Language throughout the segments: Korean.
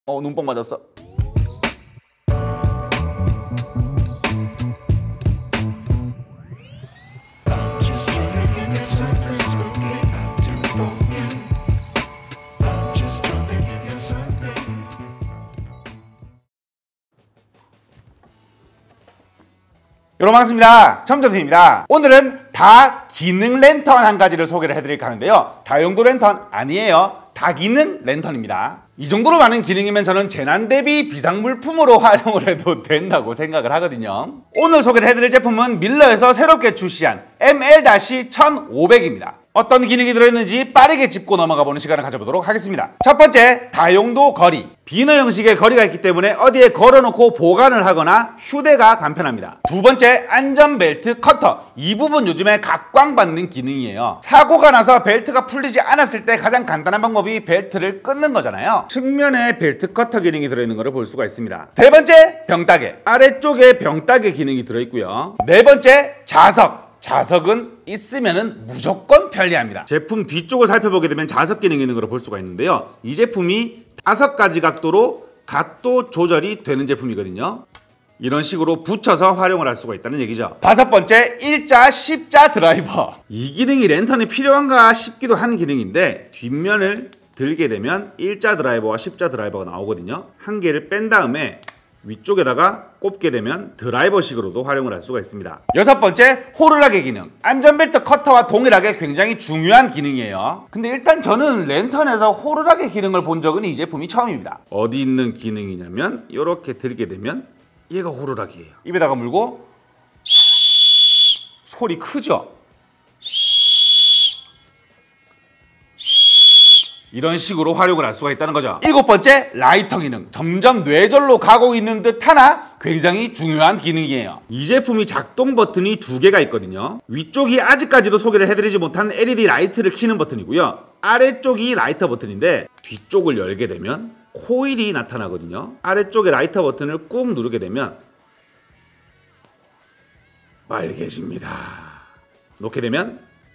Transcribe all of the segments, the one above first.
눈뽕 맞았어. 여러분 반갑습니다. 첨점팀입니다. 오늘은 다기능 랜턴 한 가지를 소개를 해드릴까 하는데요. 다용도 랜턴 아니에요. 다기능 랜턴입니다. 이 정도로 많은 기능이면 저는 재난 대비 비상물품으로 활용을 해도 된다고 생각을 하거든요. 오늘 소개를 해드릴 제품은 밀러에서 새롭게 출시한 ML-1500입니다. 어떤 기능이 들어있는지 빠르게 짚고 넘어가 보는 시간을 가져보도록 하겠습니다. 첫 번째, 다용도 거리. 비너 형식의 거리가 있기 때문에 어디에 걸어놓고 보관을 하거나 휴대가 간편합니다. 두 번째, 안전벨트 커터. 이 부분 요즘에 각광받는 기능이에요. 사고가 나서 벨트가 풀리지 않았을 때 가장 간단한 방법이 벨트를 끊는 거잖아요. 측면에 벨트 커터 기능이 들어있는 것을 볼 수가 있습니다. 세 번째, 병따개. 아래쪽에 병따개 기능이 들어있고요. 네 번째, 자석. 자석은 있으면은 무조건 편리합니다. 제품 뒤쪽을 살펴보게 되면 자석 기능이 있는 걸 볼 수가 있는데요. 이 제품이 5가지 각도로 각도 조절이 되는 제품이거든요. 이런 식으로 붙여서 활용을 할 수가 있다는 얘기죠. 다섯 번째, 일자 십자 드라이버. 이 기능이 랜턴에 필요한가 싶기도 한 기능인데 뒷면을 들게 되면 일자 드라이버와 십자 드라이버가 나오거든요. 한 개를 뺀 다음에 위쪽에다가 꼽게 되면 드라이버식으로도 활용을 할 수가 있습니다. 여섯 번째, 호루라기 기능. 안전벨트 커터와 동일하게 굉장히 중요한 기능이에요. 근데 일단 저는 랜턴에서 호루라기 기능을 본 적은 이 제품이 처음입니다. 어디 있는 기능이냐면 이렇게 들게 되면 얘가 호루라기예요. 입에다가 물고 소리 크죠? 이런 식으로 활용을 할 수가 있다는 거죠. 일곱 번째, 라이터 기능. 점점 뇌절로 가고 있는 듯 하나 굉장히 중요한 기능이에요. 이 제품이 작동 버튼이 2개가 있거든요. 위쪽이 아직까지도 소개를 해드리지 못한 LED 라이트를 켜는 버튼이고요. 아래쪽이 라이터 버튼인데 뒤쪽을 열게 되면 코일이 나타나거든요. 아래쪽에 라이터 버튼을 꾹 누르게 되면 빨개집니다. 놓게 되면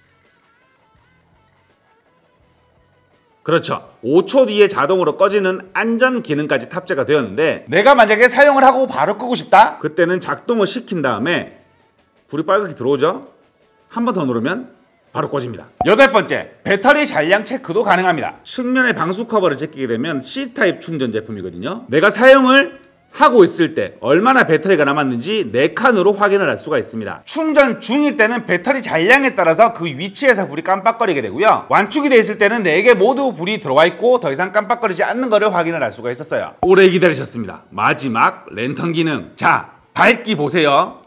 그렇죠. 5초 뒤에 자동으로 꺼지는 안전 기능까지 탑재가 되었는데 내가 만약에 사용을 하고 바로 끄고 싶다? 그때는 작동을 시킨 다음에 불이 빨갛게 들어오죠? 한 번 더 누르면 바로 꺼집니다. 여덟 번째, 배터리 잔량 체크도 가능합니다. 측면에 방수 커버를 제끼게 되면 C타입 충전 제품이거든요. 내가 사용을 하고 있을 때 얼마나 배터리가 남았는지 4칸으로 확인을 할 수가 있습니다. 충전 중일 때는 배터리 잔량에 따라서 그 위치에서 불이 깜빡거리게 되고요. 완충이 돼 있을 때는 4개 모두 불이 들어와 있고 더 이상 깜빡거리지 않는 것을 확인을 할 수가 있었어요. 오래 기다리셨습니다. 마지막 랜턴 기능. 자, 밝기 보세요.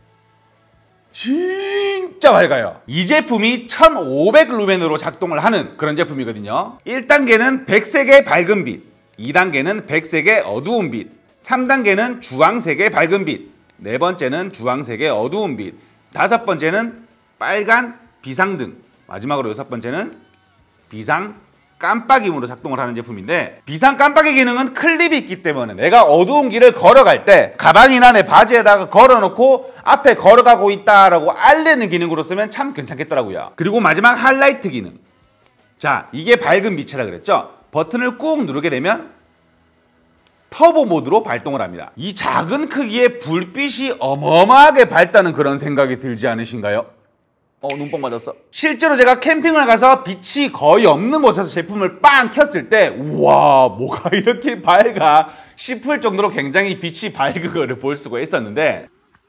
진짜 밝아요. 이 제품이 1500루멘으로 작동을 하는 그런 제품이거든요. 1단계는 백색의 밝은 빛, 2단계는 백색의 어두운 빛, 3단계는 주황색의 밝은 빛, 4번째는 주황색의 어두운 빛, 5번째는 빨간 비상등, 마지막으로 6번째는 비상 깜빡임으로 작동을 하는 제품인데 비상 깜빡이 기능은 클립이 있기 때문에 내가 어두운 길을 걸어갈 때 가방이나 내 바지에다가 걸어놓고 앞에 걸어가고 있다라고 알리는 기능으로 쓰면 참 괜찮겠더라고요. 그리고 마지막 하이라이트 기능. 자, 이게 밝은 빛이라 그랬죠? 버튼을 꾹 누르게 되면 터보 모드로 발동을 합니다. 이 작은 크기의 불빛이 어마어마하게 밝다는 그런 생각이 들지 않으신가요? 눈뽕 맞았어. 실제로 제가 캠핑을 가서 빛이 거의 없는 곳에서 제품을 빵 켰을 때 우와, 뭐가 이렇게 밝아 싶을 정도로 굉장히 빛이 밝은 거를 볼 수가 있었는데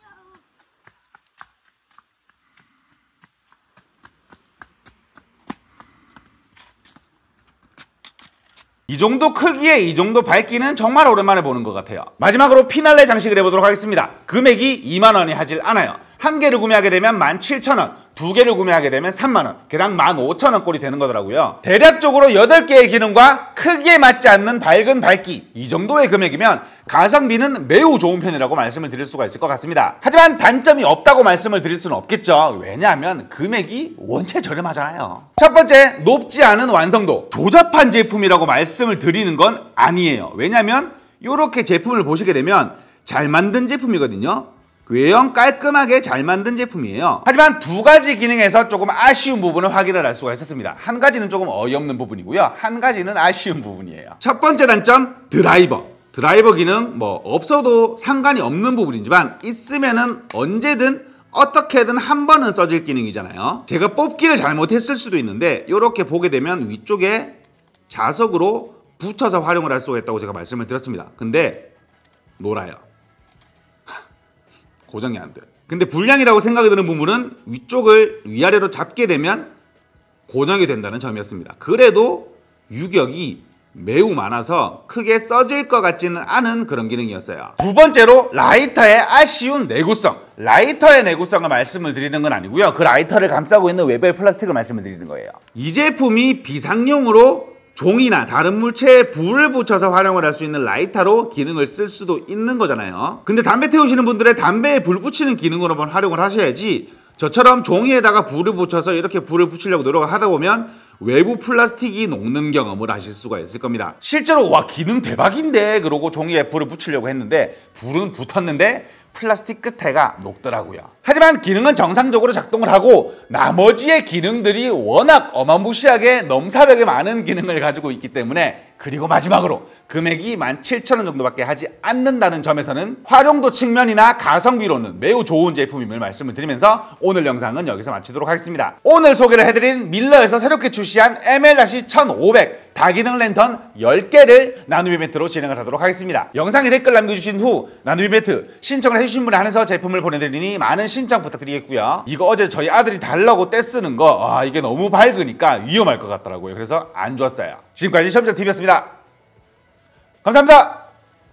이 정도 크기에 이 정도 밝기는 정말 오랜만에 보는 것 같아요. 마지막으로 피날레 장식을 해보도록 하겠습니다. 금액이 2만원이 하질 않아요. 한 개를 구매하게 되면 17,000원, 2개를 구매하게 되면 3만원, 개당 15,000원 꼴이 되는 거더라고요. 대략적으로 8개의 기능과 크기에 맞지 않는 밝은 밝기, 이 정도의 금액이면 가성비는 매우 좋은 편이라고 말씀을 드릴 수가 있을 것 같습니다. 하지만 단점이 없다고 말씀을 드릴 수는 없겠죠. 왜냐하면 금액이 원체 저렴하잖아요. 첫 번째, 높지 않은 완성도. 조잡한 제품이라고 말씀을 드리는 건 아니에요. 왜냐하면 이렇게 제품을 보시게 되면 잘 만든 제품이거든요. 외형 깔끔하게 잘 만든 제품이에요. 하지만 두 가지 기능에서 조금 아쉬운 부분을 확인을 할 수가 있었습니다. 한 가지는 조금 어이없는 부분이고요. 한 가지는 아쉬운 부분이에요. 첫 번째 단점, 드라이버. 드라이버 기능 뭐 없어도 상관이 없는 부분이지만 있으면은 언제든 어떻게든 한 번은 써질 기능이잖아요. 제가 뽑기를 잘못했을 수도 있는데 이렇게 보게 되면 위쪽에 자석으로 붙여서 활용을 할 수가 있다고 제가 말씀을 드렸습니다. 근데 놀아요. 고정이 안 돼요. 근데 불량이라고 생각이 드는 부분은 위쪽을 위아래로 잡게 되면 고정이 된다는 점이었습니다. 그래도 유격이 매우 많아서 크게 써질 것 같지는 않은 그런 기능이었어요. 두 번째로 라이터의 아쉬운 내구성. 라이터의 내구성을 말씀을 드리는 건 아니고요. 그 라이터를 감싸고 있는 외부의 플라스틱을 말씀을 드리는 거예요. 이 제품이 비상용으로 종이나 다른 물체에 불을 붙여서 활용을 할 수 있는 라이터로 기능을 쓸 수도 있는 거잖아요. 근데 담배 태우시는 분들의 담배에 불 붙이는 기능으로 한번 활용을 하셔야지 저처럼 종이에다가 불을 붙여서 이렇게 불을 붙이려고 노력을 하다 보면 외부 플라스틱이 녹는 경험을 하실 수가 있을 겁니다. 실제로 와 기능 대박인데 그러고 종이에 불을 붙이려고 했는데 불은 붙었는데 플라스틱 끝에가 녹더라고요. 하지만 기능은 정상적으로 작동을 하고 나머지의 기능들이 워낙 어마무시하게 넘사벽에 많은 기능을 가지고 있기 때문에, 그리고 마지막으로 금액이 17,000원 정도밖에 하지 않는다는 점에서는 활용도 측면이나 가성비로는 매우 좋은 제품임을 말씀을 드리면서 오늘 영상은 여기서 마치도록 하겠습니다. 오늘 소개를 해드린 밀러에서 새롭게 출시한 ML-1500 다기능 랜턴 10개를 나눔 이벤트로 진행을 하도록 하겠습니다. 영상에 댓글 남겨주신 후 나눔 이벤트 신청을 해주신 분에 한해서 제품을 보내드리니 많은 신청 부탁드리겠고요. 이거 어제 저희 아들이 달라고 떼쓰는 거 이게 너무 밝으니까 위험할 것 같더라고요. 그래서 안 줬어요. 지금까지 시험장TV였습니다. 감사합니다.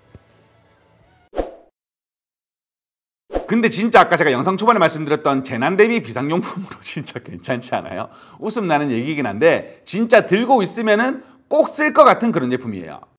근데 진짜 아까 제가 영상 초반에 말씀드렸던 재난 대비 비상용품으로 진짜 괜찮지 않아요? 웃음 나는 얘기긴 한데 진짜 들고 있으면은 꼭 쓸 것 같은 그런 제품이에요.